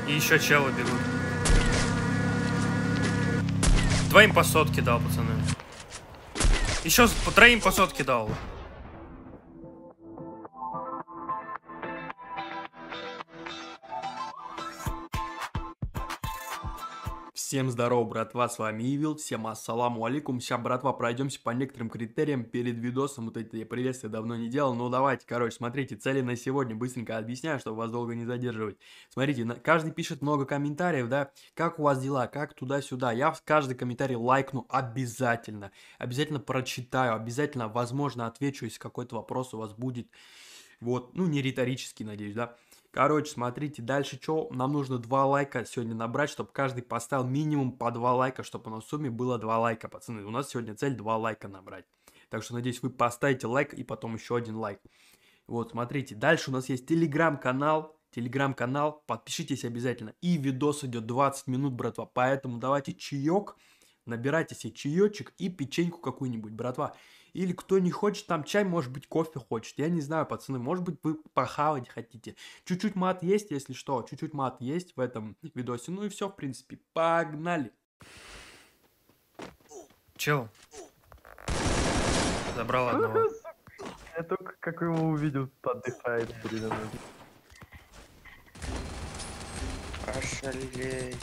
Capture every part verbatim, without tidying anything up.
И еще челы бегут. Двоим по сотке дал, пацаны. Еще по троим по сотке дал. Всем здорово, братва, с вами Ивил, всем ассаламу алейкум. Сейчас, братва, пройдемся по некоторым критериям перед видосом. Вот эти приветствия давно не делал. Ну давайте, короче, смотрите, цели на сегодня быстренько объясняю, чтобы вас долго не задерживать. Смотрите, каждый пишет много комментариев, да, как у вас дела, как туда-сюда. Я в каждый комментарий лайкну обязательно, обязательно прочитаю, обязательно, возможно, отвечу, если какой-то вопрос у вас будет. Вот, ну не риторический, надеюсь, да. Короче, смотрите, дальше что? Нам нужно два лайка сегодня набрать, чтобы каждый поставил минимум по два лайка, чтобы у нас в сумме было два лайка, пацаны. У нас сегодня цель два лайка набрать. Так что, надеюсь, вы поставите лайк и потом еще один лайк. Вот, смотрите, дальше у нас есть телеграм-канал. Телеграм-канал, подпишитесь обязательно. И видос идет двадцать минут, братва. Поэтому давайте чаек, набирайте себе чаечек и печеньку какую-нибудь, братва. Или кто не хочет, там чай, может быть, кофе хочет. Я не знаю, пацаны, может быть, вы похавать хотите. Чуть-чуть мат есть, если что. Чуть-чуть мат есть в этом видосе. Ну и все, в принципе. Погнали. Чел. Забрал одного. Я только как его увидел, поддыхает передо мной. Ошалей.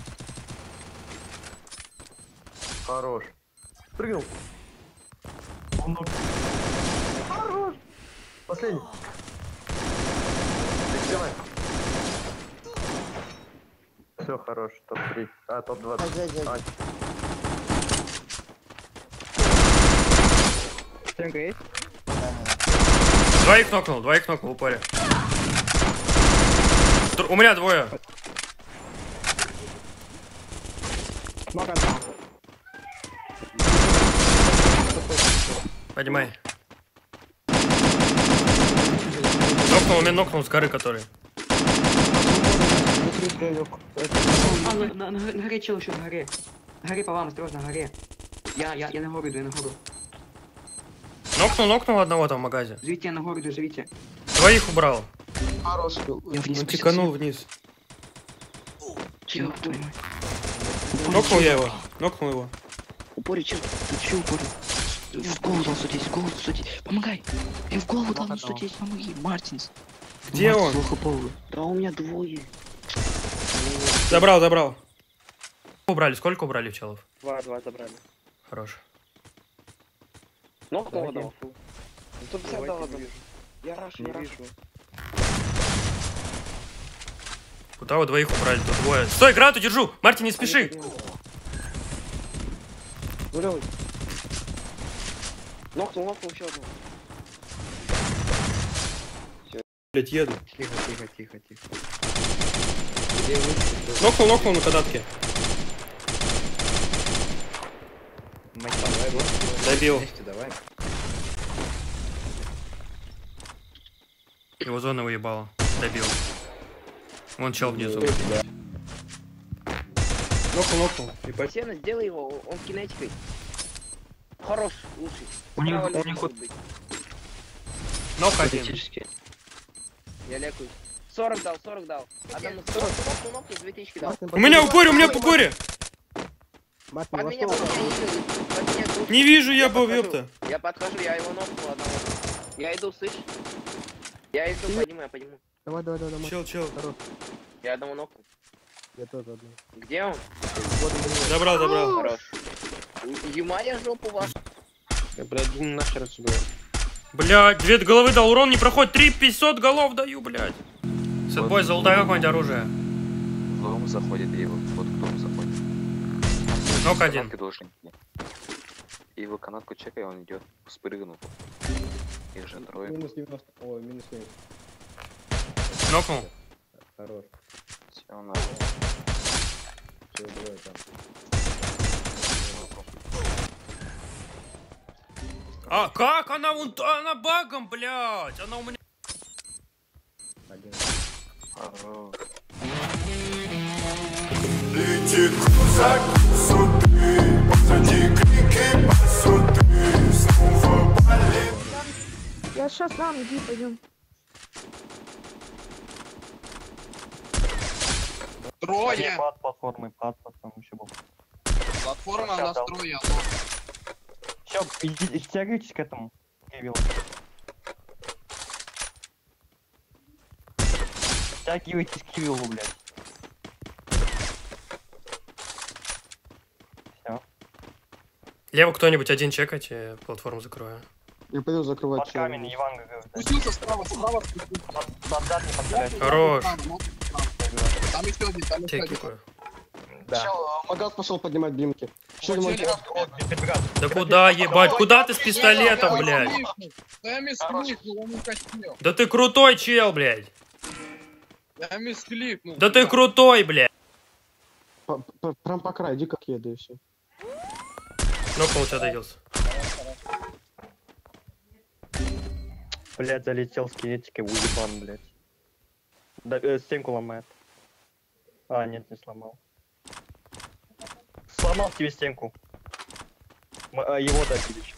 Хорош. Прыгнул. Он... Хорош. Последний. Все, хорош. топ три. А, топ два. А. Стенка есть? Двоих нокнул, двоих нокнул в упоре. У меня двое. Поднимай. Нокнул, у меня нокнул с горы, который. А, на, на, на, на горе чел еще, на горе. На горе по вам, осторожно, на горе. Я, я, я на гору иду, я на гору. Нокнул, нокнул одного там в магазе. Живите, я на гору иду, живите. Двоих убрал. Хорош. Я вниз Он тиканул вниз. Чел, твою мать. Нокнул я его. Нокнул его. Упоре, чел, ты че упоре? В голову дал сто десять, в голову сто десять. Помогай. Я в голову дал сто десять, помоги. Мартинс. Где он? Да у меня двое. Забрал, забрал. Убрали, сколько убрали челов? Два, два забрали. Хорош. Нокнул одного. сто пятьдесят дал одного. Я рашу, я рашу. Куда вы двоих убрали? Тут двое. Стой, гранату держу! Мартин, не спеши! Нулевый. Нокнул, нокнул еще одного. Блять, еду. Тихо, тихо, тихо, тихо. Нокнул, нокнул на кадатке. Добил. Давай. Его зона уебала. Добил. Вон чел внизу. Нокнул, нокнул. Сена, сделай его, он кинетикой. Хорош, лучший. У них, Справа у них вот... Нок один. Я лекуюсь. сорок дал, сорок дал. Одному сорок, нокнул, нокнул, две тысячи дал. У меня в упоре, у меня в упоре! Под меня, под меня, под меня, под меня. Не вижу я, был, подхожу. ёпта. Я подхожу, я его нокнул одного. Я иду, слышь? Я иду, подниму, я подниму. Давай, давай, давай, Чел, чел. Я одного нокнул. Я тоже одну. Где он? Забрал, забрал. Хорош. Юмаря жопу вашу. Я, блядь, нахер отсюда. Блядь, две головы дал, урон не проходит. три пятьсот голов даю, блядь. Сетбой, золотое какое-нибудь оружие. В дом заходит, и вот, вот в дом заходит. Нок один. И его канатку чекай, он идет, спрыгнул. Их же трое. Минус девяносто. Ой, минус семьдесят. Нокнул. Хорош. Все, на. Все, двое там. А как она вон, она багом, блядь, она у меня. Один. Хорош. Летит кузак, суды, позади крики, посуды, снова болит. Я сейчас сам, иди, пойдем. Трое! Под платформой, под платформой еще был. Платформа, Сейчас нас дал. трое, алло. Все, иди, стягивайтесь к этому. Кивилл. Стягивайтесь к Кивиллу, блядь. Все. Лево кто-нибудь один чекайте, платформу закрою. Я пойду закрывать. Под камень, Иван говорит. Спустился справа, справа спустился. Под зад не подставляйте. Хорош. Там еще один, там еще Тебе один. кикаю. Да. Магаз пошел поднимать блинки. Что Ой, ремонт? Да куда ебать? Куда ты с пистолетом, блядь? Да я мискликнул, он не качнел. Да ты крутой чел, блядь. Я мискликнул. Да ты крутой, блядь. П- п- Прям по краю, иди как еду и все. Ну-ка, у тебя доелся. Блядь, залетел с кинетикой, уебан, блядь. Да, э, стенку ломает. А, нет, не сломал. Сломал тебе стенку. М- а, его добили еще.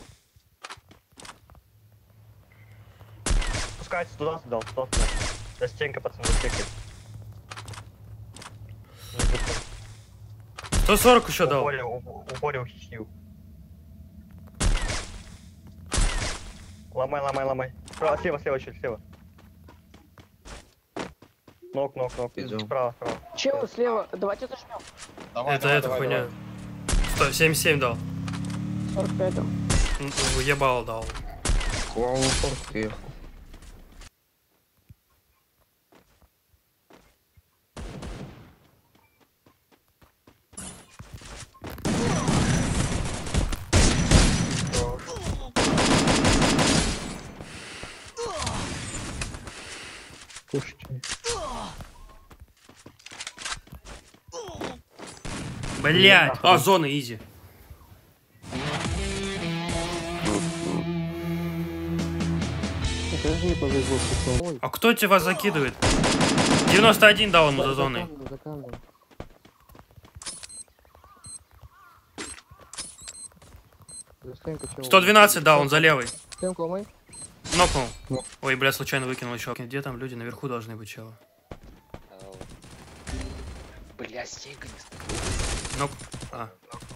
Спускается туда, сюда, туда, туда. За стенкой, пацан, за стенкой. сто сорок еще дал. Упорил, уп- упорил хищью. Ломай, ломай, ломай. Справа, слева, слева, чуть слева. Ног, ног, ног. Справа, справа. Чел, слева, давайте зажмем. Давай, Это, давай, это давай, хуйня. давай. сто семьдесят семь дал. сорок пять дал. Ну, ебал дал. Кушайте. Блять. А, зона изи. Это же не повезло, что ой. А кто тебя вас закидывает? девяносто один дал ему за зоной. За камнем. За стенку чего? сто двенадцать дал он за левый. Стенку ломай. Нокнул. Ну. Ой, бля, случайно выкинул еще. Где там люди? Наверху должны быть чего. Бля, стенка не стоит. Нок. А.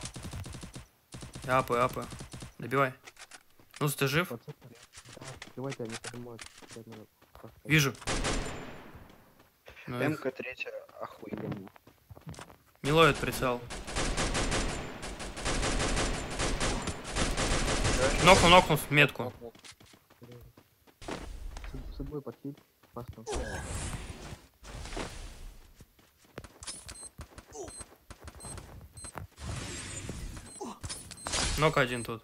Апы, апы. Добивай. Ну, ты жив? Давайте они поднимают. Пять минут. Вижу. Ну, их МК третья охуенно. не ловит прицел. Нокнул, нокнул метку. С собой подхиль. Пасту. Нок один тут.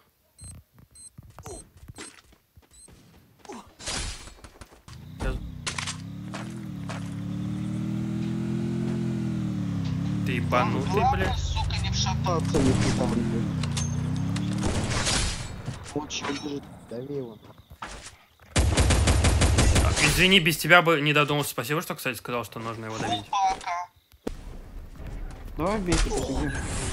Сейчас. Ты ебанутый, блядь. Сука, не вшататься, не там, блядь. Очень бежит. Дави его. Извини, без тебя бы не додумался. Спасибо, что, кстати, сказал, что нужно его добить. Давай бейте, побеги.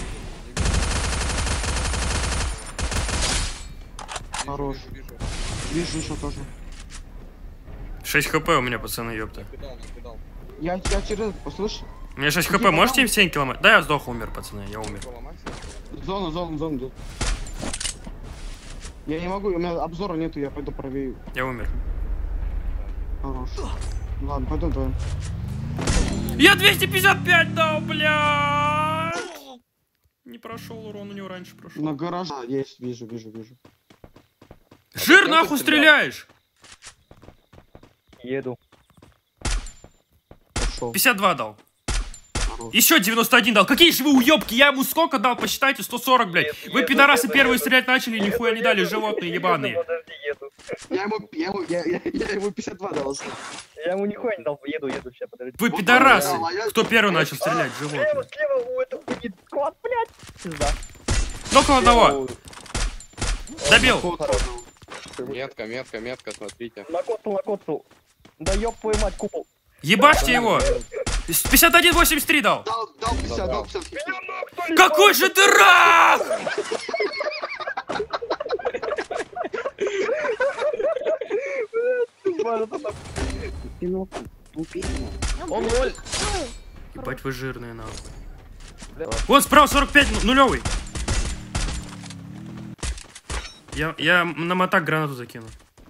Хорош. Вижу еще тоже. шесть хп у меня, пацаны, ёпта. Я, я через... Послушай. У меня шесть хп, можете им семь километров? Да, я сдох, умер, пацаны, я умер. Зона, зона, зона идет. Я не могу, у меня обзора нету, я пойду проверю. Я умер. Хорош. Ладно, пойду вдвоем. Я двести пятьдесят пять дал, блядь! Не прошел урон, у него раньше прошел. На гараже есть, вижу, вижу, вижу. Жир, нахуй стреляешь! Еду. Пошел. пятьдесят два дал. Еще девяносто один дал. Какие же вы уебки? Я ему сколько дал? Посчитайте, сто сорок, блядь. Вы, пидорасы, первые стрелять начали, нихуя не дали, животные ебаные. Подожди, еду. Я ему, я ему, я, я, я ему пятьдесят два дал. Я ему нихуя не дал, еду, еду, сейчас, подожди. Вы пидорасы! Кто первый начал стрелять, животные? Слева, слева, у этого будет склад, блядь. Пизда. Ну-ка одного. Добил. Метка, метка, метка, смотрите. Накоцал, накоцал. Да ёб твою мать, купол. Ебашьте его. пятьдесят один восемьдесят три дал. Дал, дал пятьдесят, дал пятьдесят. Какой же ты рак! Он ноль. Ебать вы жирные, нахуй. Вот справа сорок пять, нулевый. Я, я на мотак гранату закину.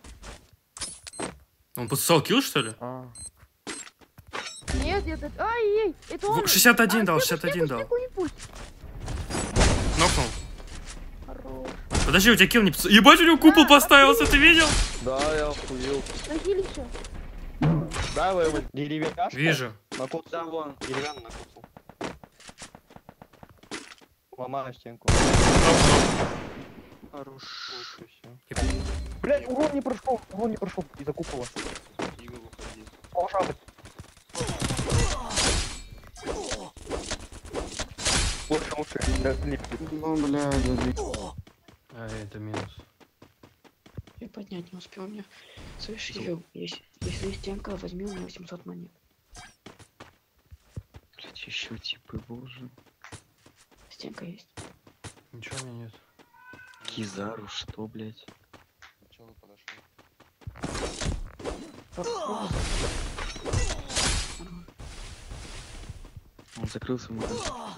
Он подсосал килл, что ли? А. Нет, нет, это... Ай-яй, это он. шестьдесят один А, дал, стеку, шестьдесят один стеку, дал. стеку, не пусть. Нокнул. Хорош. Подожди, у тебя килл не подсосал. Ебать, у него купол поставился, ты видел? Да, я охуел. Нахилища. Да, вы его деревяшка? Вижу. Накоцал. Да, вон. Деревянный накоцал. Ломаю стенку. Хорош. Блять, урон не прошел, урон не прошел из-за купола. Полшапать. Лучше, лучше. Да, слип. Ну, бля, да, А, это минус. Я поднять не успел, у меня совершил. Если, если стенка, возьми у меня восемьсот монет. Блять, еще типы, боже. Стенка есть. Ничего у меня нет. Кизару, что, блять? Челы подошли. Он закрылся, мой.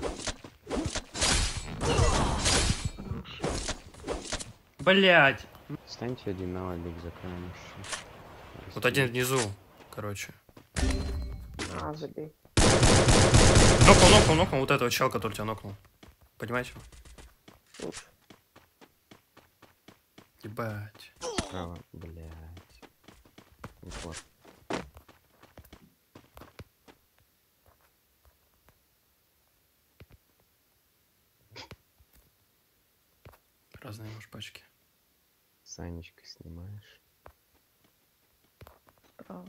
Блять. Станьте один на лобик, закроем. Вот один внизу, короче. А, забей. Нокнул, нокнул, нокнул. Вот этого чел, который тебя нокнул. Понимаете? Лучше. Ебать. Справа, блять. Вот. Разные, может, пачки. Санечкой снимаешь. Справа.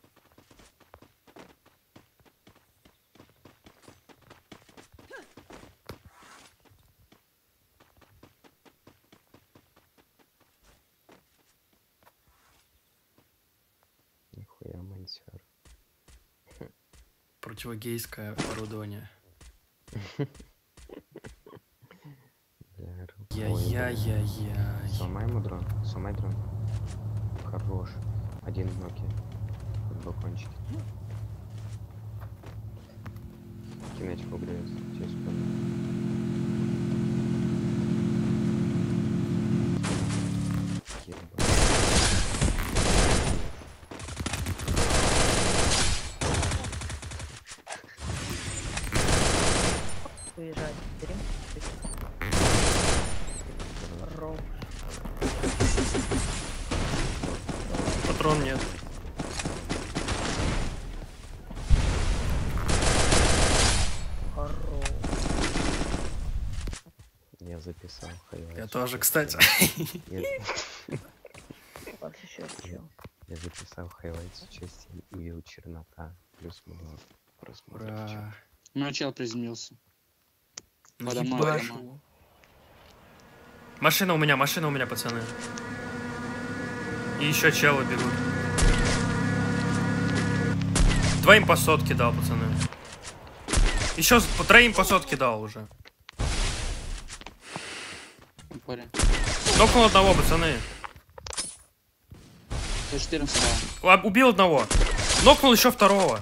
Нихуя мансер. Противогейское оборудование. Я-я-я-я. Сломай ему дрон. Сломай дрон. Хорош. Один в ноке. В балкончике. Кинетик угреется. Через Уезжать. Берем. Хорош. Патрон нет. Хорош. Я записал хайлайт. Я тоже, кстати. Я, Вот еще чел. я записал хайлайт с части Evil Чернота. Плюс много просмотров. Ура. Ну, чел приземлился. Ну, Подо мной, ебать. подо мной. Машина у меня, машина у меня, пацаны. И еще челы бегут. Двоим по сотке дал, пацаны. Еще по троим по сотке дал уже. Парень. Нокнул одного, пацаны. сто четырнадцать дал. А, убил одного. Нокнул еще второго.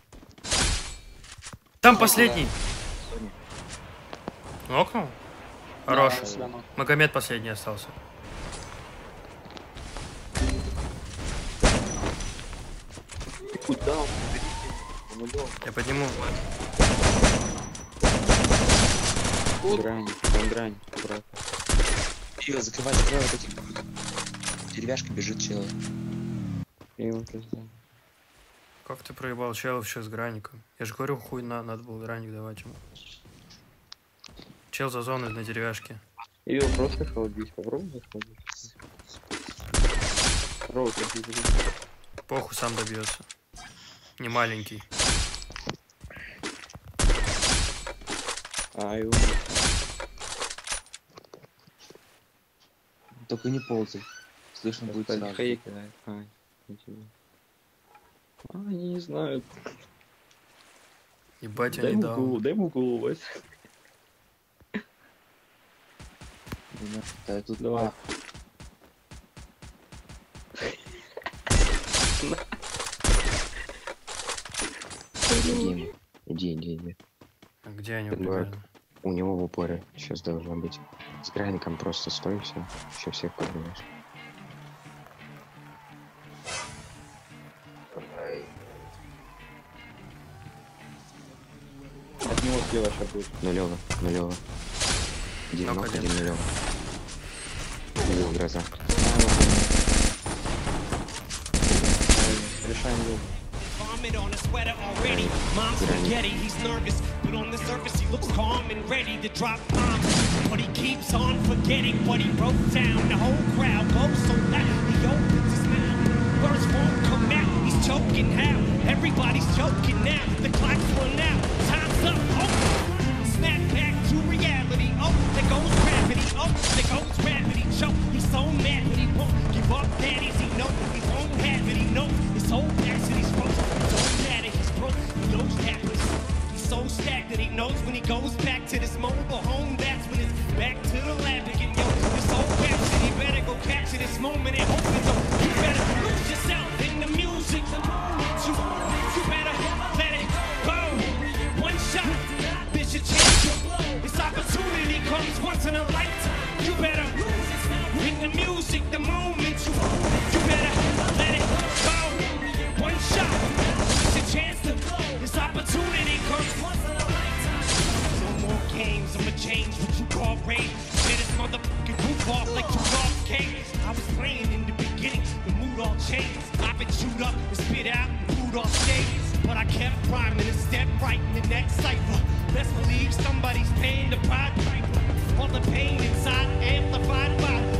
Там О, последний. Нокнул? Хорош. Да, себя нокнул. Магомед последний остался. Куда? Я подниму. Грань, там грань, аккуратно. Ее закрывай, закрывай вот эти. Деревяшка бежит чела. И он пизда. Как ты проебал челов еще с гранником? Я же говорю, хуй на, надо было гранник давать ему. Чел за зоной на деревяшке. Его просто холодить, попробуй заходить. Роут, Похуй, сам добьется. Не маленький. А, его. Только не ползай. Слышно будет сразу. Хай кидает. А, ничего. А, они не знают. Ебать, Дай они ему дал. голову, дай ему голову, Вась. Да, тут Давай. а, Иди ему, Иди, иди, иди. А где они Ты убегали? дурак. У него в упоре сейчас должно быть. С граником просто стой, все. Еще всех поднимаешь. От него слева сейчас будет. Нулево, нулево. Один Нок ног, один. один нулево. Убил гроза. Решаем его. On a sweater already. Mom's spaghetti, he's nervous, but on the surface he looks calm and ready to drop bombs. But he keeps on forgetting what he wrote down. The whole crowd goes so loud, he opens his mouth. Words won't come out, he's choking how? Everybody's choking now, the clock's run out, time's up, oh! Snap back to reality, oh, there goes gravity, oh, there goes gravity, choke. He's so mad, but he won't give up, daddies, he knows he won't have it, he knows his whole past and he's broke. He knows that he's so stacked that he knows when he goes back to this mobile home, that's when it's back to the lab again. Yo, this whole capture, he better go capture this moment and hope it's over. You better lose yourself in the music. You, you better let it go. One shot, this your chance. This opportunity comes once in a lifetime. You better in the music, the moment. You, you better let it go. One shot, this your chance to blow. This opportunity comes once in a lifetime. No more games, I'ma change what you call rage. Get this motherfucking roof off like you lost cage. I was playing in the beginning, the mood all changed. I've been chewed up and spit out and booed off stage. But I kept rhyming and stepped right in the next cipher. Best believe somebody's paying the Pied Piper. All the pain inside amplified by